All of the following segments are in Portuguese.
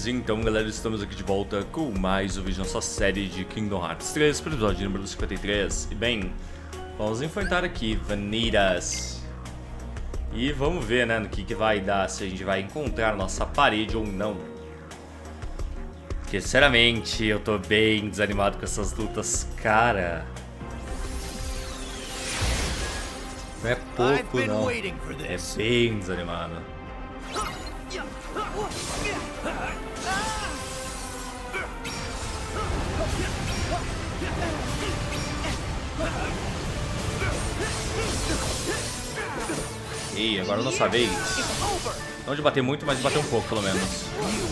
Pois então, galera, estamos aqui de volta com mais um vídeo na nossa série de Kingdom Hearts 3, para o episódio número 53. E bem, vamos enfrentar aqui Vanitas. E vamos ver, né, no que vai dar, se a gente vai encontrar a nossa parede ou não. Porque, sinceramente, eu tô bem desanimado com essas lutas, cara. Não é pouco, não. É bem desanimado. E agora nossa vez. Não de bater muito, mas de bater um pouco, pelo menos.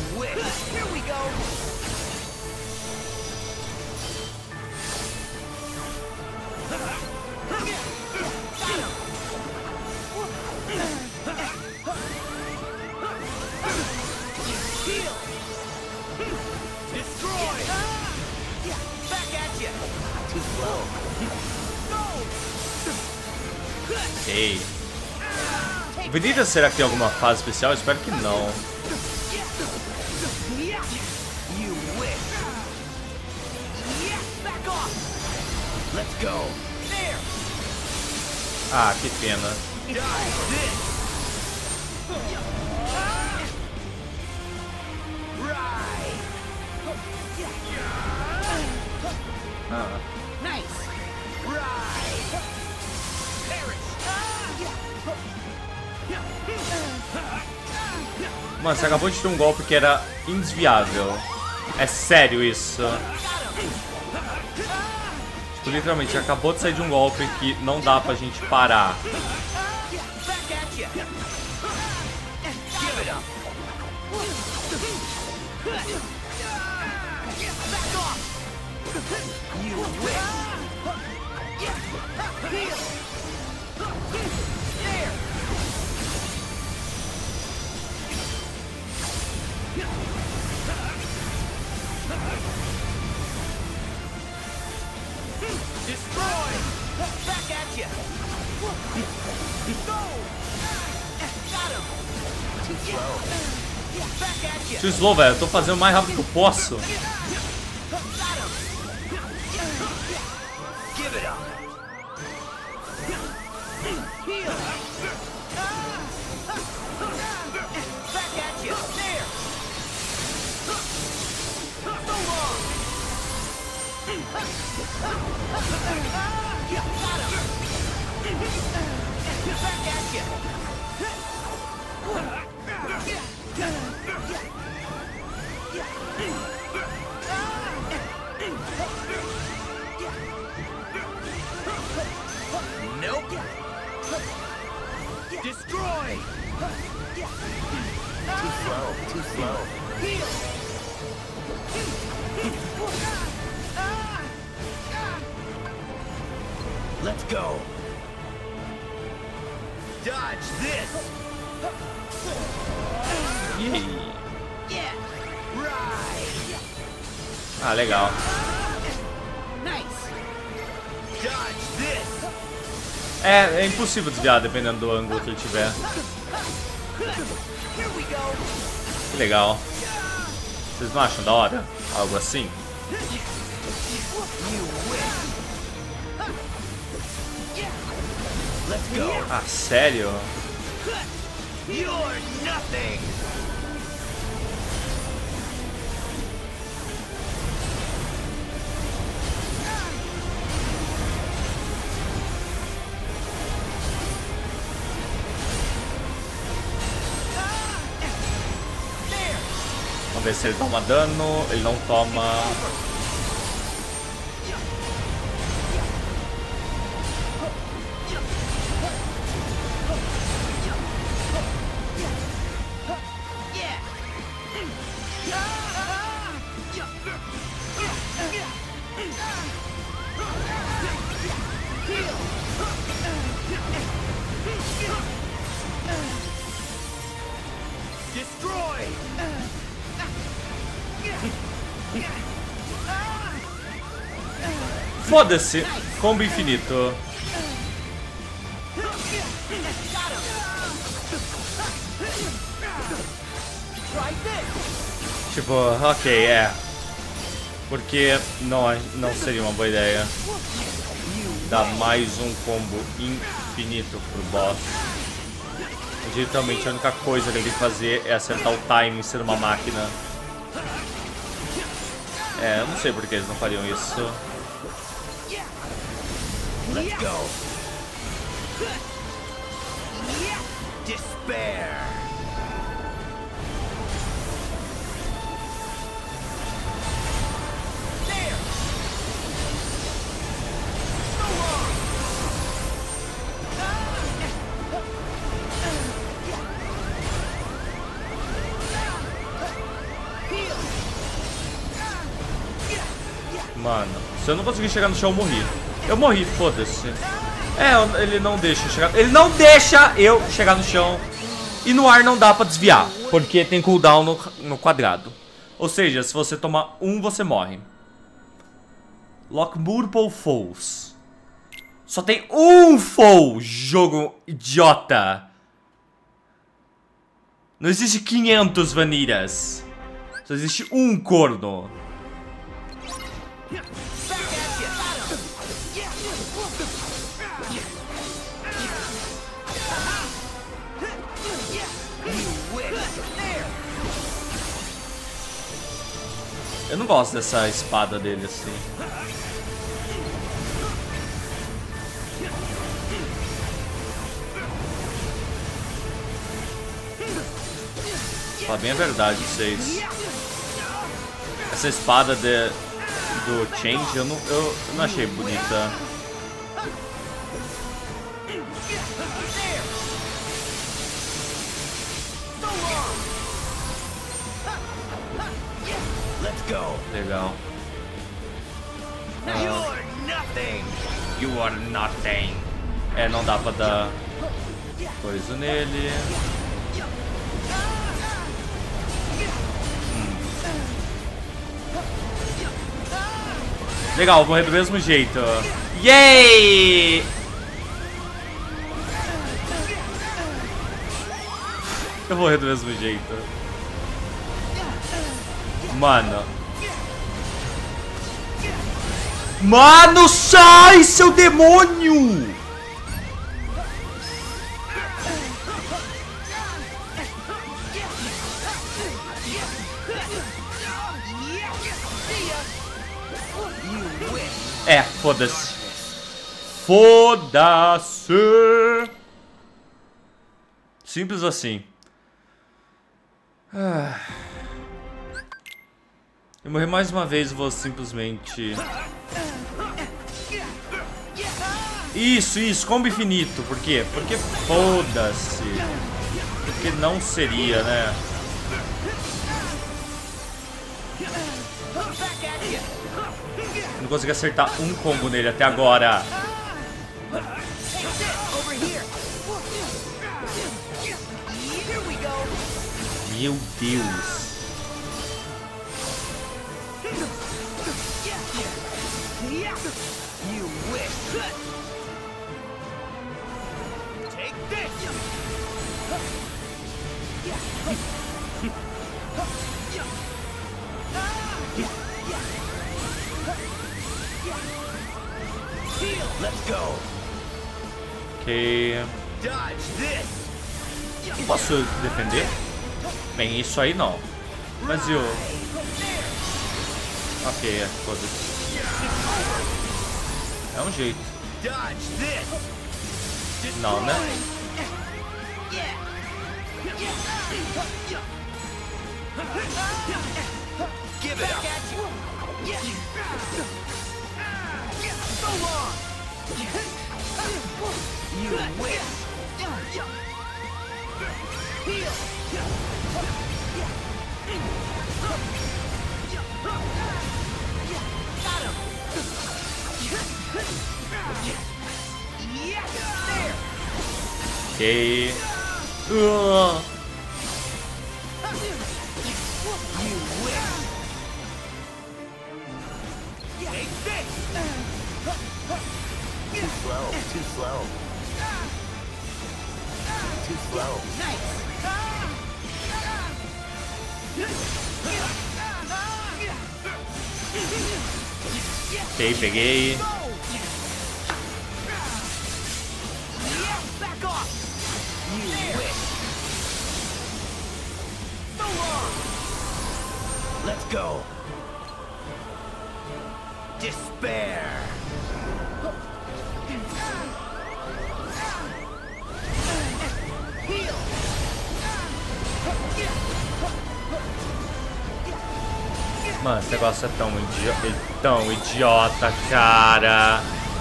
Ok. Vanitas, será que tem alguma fase especial? Eu espero que não. Ah, que pena. Ah. Mano, você acabou de ter um golpe que era indesviável. É sério isso? Tipo, literalmente, acabou de sair de um golpe que não dá pra gente parar. Too slow, velho. Eu tô fazendo o mais rápido que eu posso. Nope. Destroy. Too slow. Let's go. Dodge this. Yeah. Right. Ah, legal. Nice. Dodge this. É impossível desviar dependendo do ângulo que ele tiver. Que legal. Vocês não acham da hora? Algo assim? Ah, sério? You're nothing. Vamos ver se ele toma dano. Ele não toma. Destroy. Foda-se. Combo infinito. Tipo, ok, porque não seria uma boa ideia dar mais um combo infinito pro boss. Literalmente a única coisa que ele tem que fazer é acertar o timing e ser uma máquina. Eu não sei por que eles não fariam isso. Let's go. Despair. There. So long. Mano, se eu não conseguir chegar no chão, eu morri. Eu morri, foda-se. Ele não deixa eu chegar. Ele não deixa eu chegar no chão. E no ar não dá pra desviar, porque tem cooldown no quadrado. Ou seja, se você tomar um, você morre. Lock multiple falls. Só tem um fall, jogo idiota. Não existe 500 Vanillas. Só existe um corno. Eu não gosto dessa espada dele assim. Fala bem a verdade, vocês. Essa espada do Change eu não achei bonita. Let's go. Legal. You're nothing. You are nothing. Não dá pra dar coisa nele. Legal, vou morrer do mesmo jeito. Yay! Eu vou morrer do mesmo jeito. Mano. Mano, sai, seu demônio! Foda-se. Foda-se. Simples assim. Eu morrer mais uma vez, vou simplesmente... Isso, combo infinito. Por quê? Porque foda-se. Porque não seria, né? Eu não consegui acertar um combo nele até agora. Meu Deus. Let's go. Ok. Posso defender? Bem, isso aí não. Mas eu... Ok, foda-se. É um jeito. Não, né? Give it up. So long. You win. Ok. Too slow. Too slow. Nice. Ok, peguei. Back off. You wish. So long. Let's go. Despair. Heal. Mano, esse negócio é tão idiota, cara.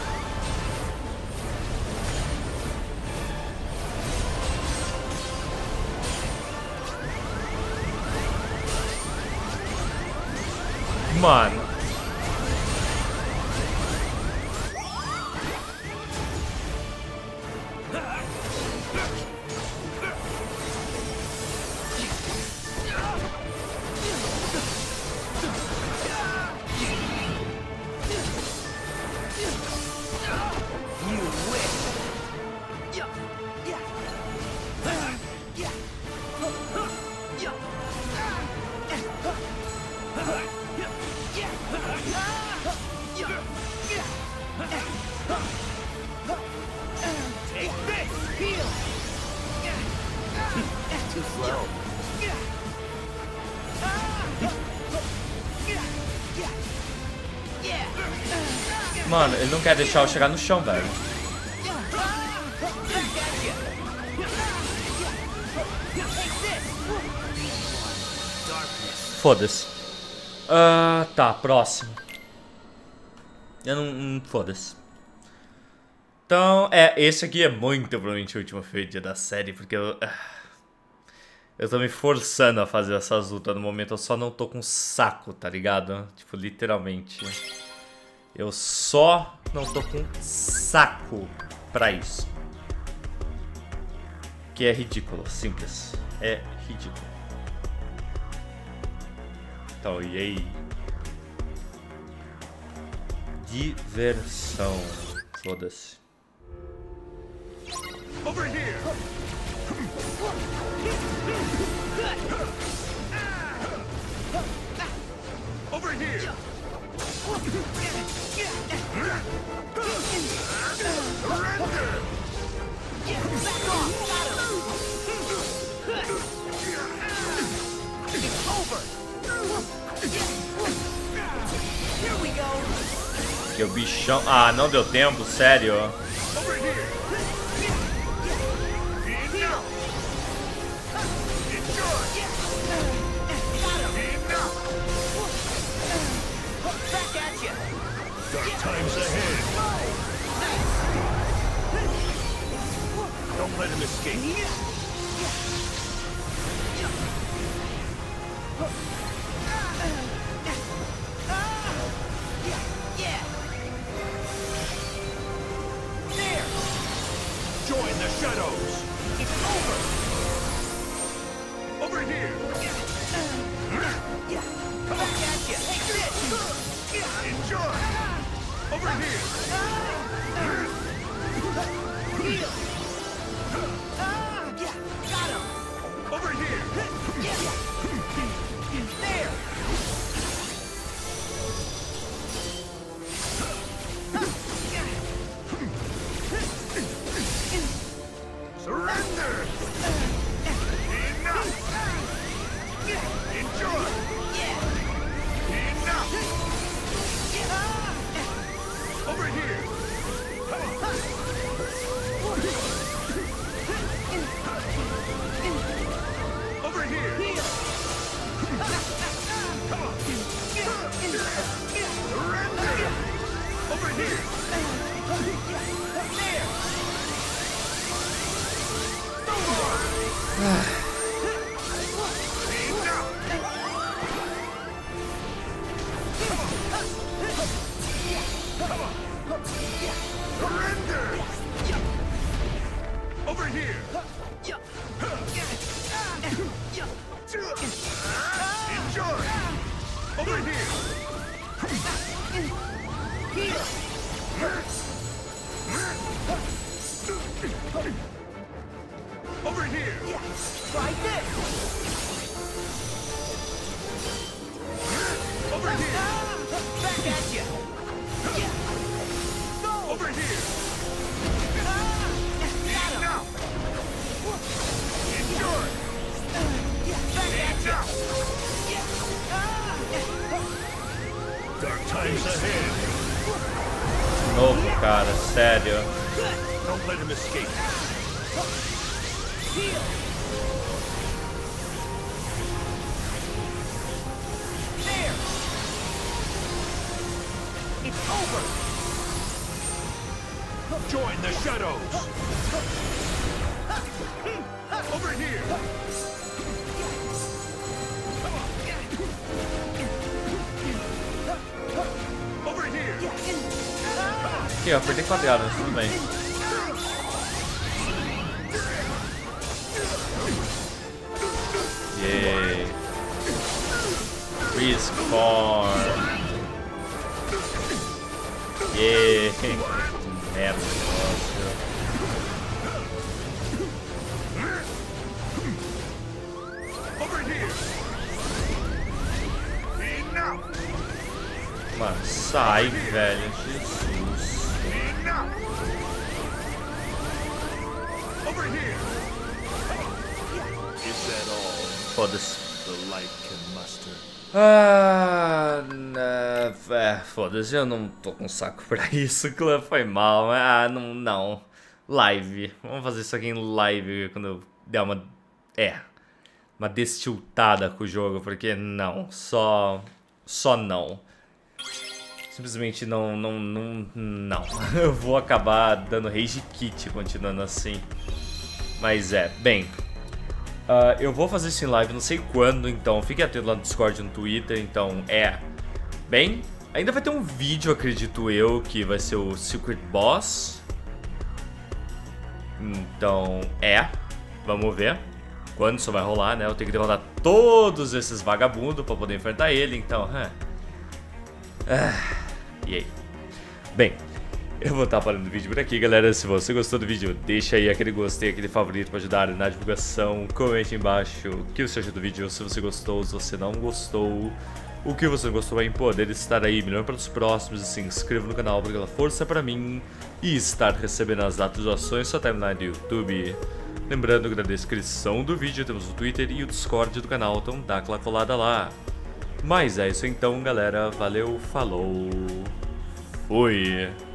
Mano. Too slow. Mano, ele não quer deixar eu chegar no chão, velho. Foda-se. Tá, próximo. Eu não foda-se. Então, esse aqui é muito provavelmente o último vídeo da série, porque eu tô me forçando a fazer essas lutas no momento, eu só não tô com saco, tá ligado? Tipo, literalmente. Eu só não tô com saco pra isso. Que é ridículo, simples. É ridículo. Então, e aí? Diversão. Foda-se. Over here. Over here. Que o bichão... Ah, não deu tempo, sério. Time's ahead. Don't let him escape. There. Join the shadows. It's over. Over here. Come on, catch ya. Take this. Enjoy. Over here! Heal! Yeah, got him! Over here! There! Surrender! Enough! Enjoy! Enough! Over here! Over here! Come on! Surrender! Over here! There! So long! Surrender! Over here! Enjoy! Over here! Heal! Over here! Try this! Over here! Over here. Enough. Enjoy. Enough. Dark times ahead. De novo, cara, sério. Don't let him escape. There. It's over. Join the shadows. Over here. Over here. Aqui, ó, apertei quadrado, mas tudo bem. Yay. Respawn. Yay. Merda, negócio. Over here. Enough. Mano, sai, velho. Jesus. Enough. Over here. Is that all Foda-se. the light can muster? Foda-se, eu não tô com saco pra isso, clã, foi mal. Ah, não. Live. Vamos fazer isso aqui em live quando eu der uma destiltada com o jogo, porque não, só não. Simplesmente não. Eu vou acabar dando rage kit continuando assim. Mas bem... eu vou fazer isso em live, não sei quando, então fique atento lá no Discord e no Twitter, então bem, ainda vai ter um vídeo, acredito eu, que vai ser o Secret Boss. Então, vamos ver quando isso vai rolar, né? Eu tenho que derrotar todos esses vagabundos pra poder enfrentar ele, então, e aí? Bem, eu vou estar parando o vídeo por aqui, galera. Se você gostou do vídeo, deixa aí aquele gostei, aquele favorito para ajudar na divulgação. Comente embaixo o que você achou do vídeo, se você gostou, se você não gostou. O que você não gostou em poder estar aí melhor para os próximos. E se inscreva no canal para aquela força para mim e estar recebendo as atualizações sua timeline do YouTube. Lembrando que na descrição do vídeo temos o Twitter e o Discord do canal, então dá aquela colada lá. Mas é isso então, galera. Valeu, falou, fui!